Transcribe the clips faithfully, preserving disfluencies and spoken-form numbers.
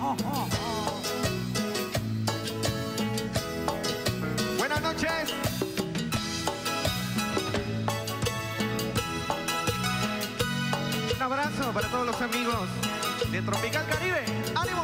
Buenas noches. Un abrazo para todos los amigos de Tropical Caribe. ¡Ánimo!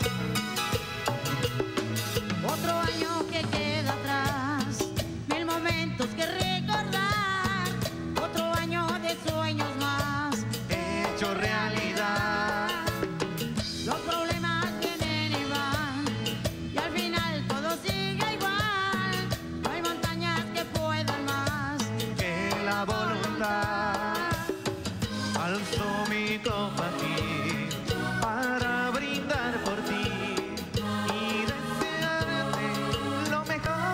Otro año que queda atrás, mil momentos que recordar. Otro año de sueños más hecho realidad. Los problemas vienen y van, y al final todo sigue igual. No hay montañas que puedan más Que la voluntad. Alzo mi copa aquí para brindar por ti y desearte lo mejor.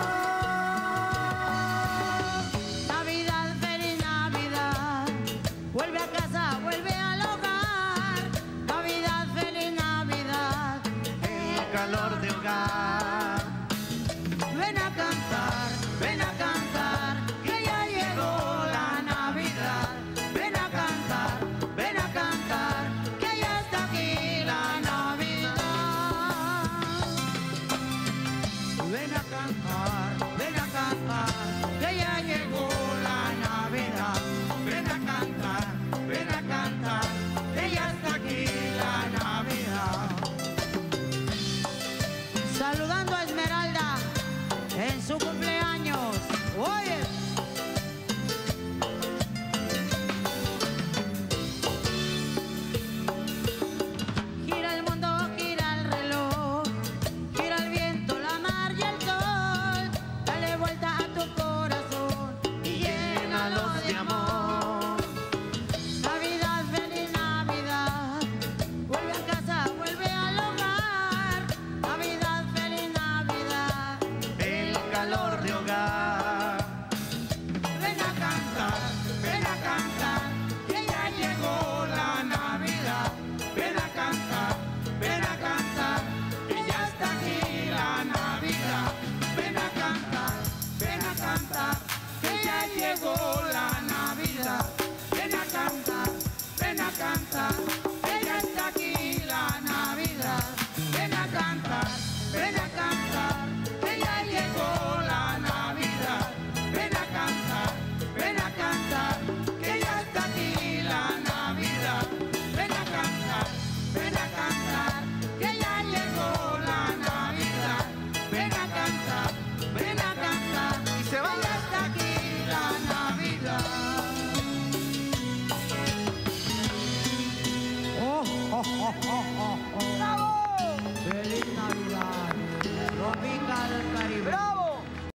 Navidad, feliz Navidad, vuelve a casa, vuelve al hogar. Navidad, feliz Navidad, El calor de hogar. ven a cantar, ven a cantar, que ya llegó la Navidad. Ven a cantar, ven a cantar, que ya está aquí la Navidad. Ven a cantar, ven a cantar, que ya llegó la Navidad. Ven a cantar, ven a cantar, que ya está aquí la Navidad. Saludando a Esmeralda en su cumpleaños. Oye. Gira el mundo, gira el reloj, gira el viento, la mar y el sol. Dale vuelta a tu corazón y llénalo de amor. Navidad, feliz Navidad, vuelve a casa, vuelve al hogar. Navidad, feliz Navidad, El calor de hogar. ven a cantar, ven a cantar, que ya llegó la Navidad. Ven a cantar, ven a cantar, que ya está aquí la Navidad. Ven a cantar, ven a cantar, que ya llegó la Navidad. Ven a cantar, ven a cantar,